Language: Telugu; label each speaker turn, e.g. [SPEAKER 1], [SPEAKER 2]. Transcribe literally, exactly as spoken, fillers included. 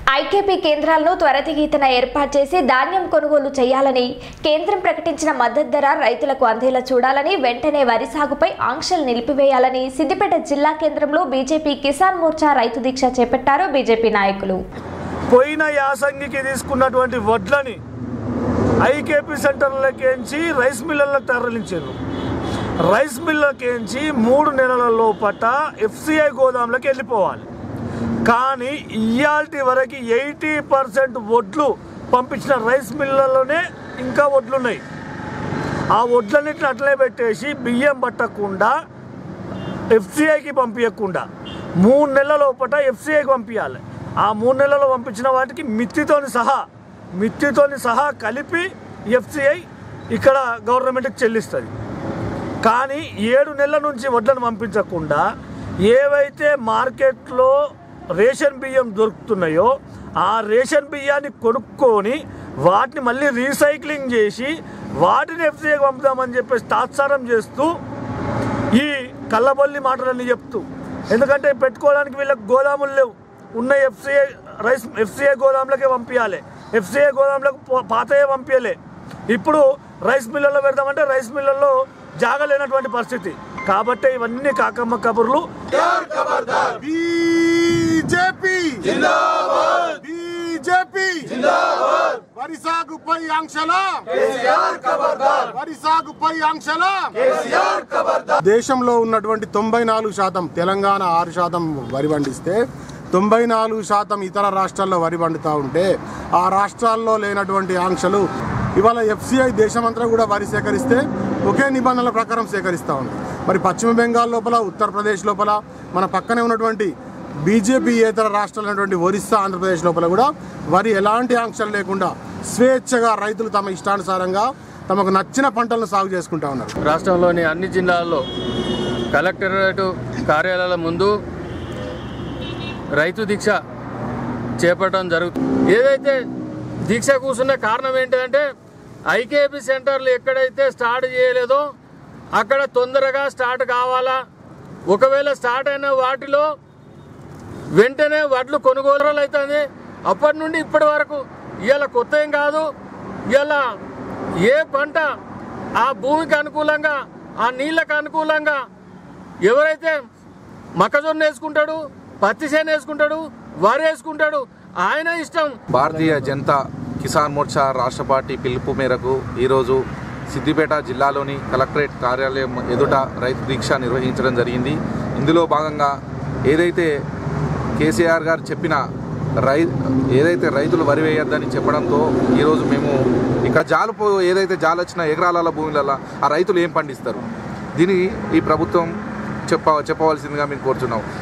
[SPEAKER 1] ఐకేపీ కేంద్రాలను త్వరితగతిన ఏర్పాటు చేసి ధాన్యం కొనుగోలు చేయాలని కేంద్రం ప్రకటించిన మద్దతు ధర రైతులకు అందేలా చూడాలని వెంటనే వరి సాగుపై ఆంక్షలు నిలిపివేయాలని సిద్దిపేట జిల్లా కేంద్రంలో బీజేపీ కిసాన్ మోర్చా రైతు దీక్ష చేపట్టారు బీజేపీ నాయకులు.
[SPEAKER 2] పోయిన యాసంగికి తీసుకున్నటువంటి వడ్లని ఐకేపీ సెంటర్లకేంచి రైస్ మిల్లర్లకు తరలించారు. రైస్ మిల్లర్కేంచి మూడు నెలల లోపట ఎఫ్సిఐ గోదాంలకు వెళ్ళిపోవాలి. కానీ ఇయాల్టి వరకు ఎయిటీ పర్సెంట్ వడ్లు పంపించిన రైస్ మిల్లర్లోనే ఇంకా వడ్లున్నాయి. ఆ వడ్లన్నిటిని అట్లే పెట్టేసి బియ్యం పట్టకుండా ఎఫ్సిఐకి పంపించకుండా మూడు నెలల లోపట ఎఫ్సిఐకి పంపించాలి. ఆ మూడు నెలల్లో పంపించిన వాటికి మిత్తితోని సహా మిత్తితోని సహా కలిపి ఎఫ్సిఐ ఇక్కడ గవర్నమెంట్కి చెల్లిస్తుంది. కానీ ఏడు నెలల నుంచి వడ్లను పంపించకుండా ఏవైతే మార్కెట్లో రేషన్ బియ్యం దొరుకుతున్నాయో ఆ రేషన్ బియ్యాన్ని కొనుక్కొని వాటిని మళ్ళీ రీసైక్లింగ్ చేసి వాటిని ఎఫ్సిఐకి పంపుదామని చెప్పేసి తాత్సారం చేస్తూ ఈ కళ్ళబొల్లి మాటలన్నీ చెప్తూ, ఎందుకంటే పెట్టుకోవడానికి వీళ్ళకి గోదాములు లేవు, ఉన్న ఎఫ్సిఐ రైస్ ఎఫ్సిఐ గోదాంలకే పంపించాలి, ఎఫ్సిఐ గోదాంలకు పాతయే పంపించలే. ఇప్పుడు రైస్ మిల్లర్లో పెడదామంటే రైస్ మిల్లర్లో జాగలేనటువంటి పరిస్థితి. కాబట్టి ఇవన్నీ కాకమ్మ కబుర్లు.
[SPEAKER 3] బీజేపీ జిందాబాద్, బీజేపీ జిందాబాద్. వరి సాగుపై ఆంక్షల కేసీఆర్ ఖబర్దార్, వరి సాగుపై ఆంక్షల కేసీఆర్ ఖబర్దార్. దేశంలో ఉన్నటువంటి తొంభై నాలుగు శాతం తెలంగాణ ఆరు శాతం వరి పండిస్తే తొంభై నాలుగు శాతం ఇతర రాష్ట్రాల్లో వరి పండుతూ ఉంటే ఆ రాష్ట్రాల్లో లేనటువంటి ఆంక్షలు ఇవాళ ఎఫ్సిఐ దేశమంతా కూడా వరి సేకరిస్తే ఒకే నిబంధనల ప్రకారం సేకరిస్తూ ఉంది. మరి పశ్చిమ బెంగాల్ లోపల, ఉత్తరప్రదేశ్ లోపల, మన పక్కనే ఉన్నటువంటి బీజేపీ ఇతర రాష్ట్రాలైనటువంటి ఒరిస్సా, ఆంధ్రప్రదేశ్ లోపల కూడా వరి ఎలాంటి ఆంక్షలు లేకుండా స్వేచ్ఛగా రైతులు తమ ఇష్టానుసారంగా తమకు నచ్చిన పంటలను సాగు చేసుకుంటా ఉన్నారు.
[SPEAKER 4] రాష్ట్రంలోని అన్ని జిల్లాల్లో కలెక్టరేట్ కార్యాలయాల ముందు రైతు దీక్ష చేపట్టడం జరుగుతుంది. ఏదైతే దీక్ష కూర్చున్న కారణం ఏంటంటే ఐకేపీ సెంటర్లు ఎక్కడైతే స్టార్ట్ చేయలేదో అక్కడ తొందరగా స్టార్ట్ కావాలా. ఒకవేళ స్టార్ట్ అయిన వాటిలో వెంటనే వడ్లు కొనుగోలు అవుతుంది. అప్పటి నుండి ఇప్పటి వరకు ఇవాళ కొత్త ఏం కాదు. ఇవాళ ఏ పంట ఆ భూమికి అనుకూలంగా, ఆ నీళ్ళకు అనుకూలంగా ఎవరైతే మొక్కజొన్న వేసుకుంటాడు, పత్తి చేను వేసుకుంటాడు, వరి వేసుకుంటాడు, ఆయన ఇష్టం.
[SPEAKER 5] భారతీయ జనతా కిసాన్ మోర్చా రాష్ట్ర పార్టీ పిలుపు మేరకు ఈరోజు సిద్దిపేట జిల్లాలోని కలెక్టరేట్ కార్యాలయం ఎదుట రైతు దీక్ష నిర్వహించడం జరిగింది. ఇందులో భాగంగా ఏదైతే కేసీఆర్ గారు చెప్పిన రై ఏదైతే రైతులు వరి వేయొద్దని చెప్పడంతో ఈరోజు మేము ఇక్కడ జాలు ఏదైతే జాలు వచ్చిన ఎకరాల భూములలో ఆ రైతులు ఏం పండిస్తారు, దీనికి ఈ ప్రభుత్వం చెప్ప చెప్పవలసిందిగా మేము కోరుతున్నాం.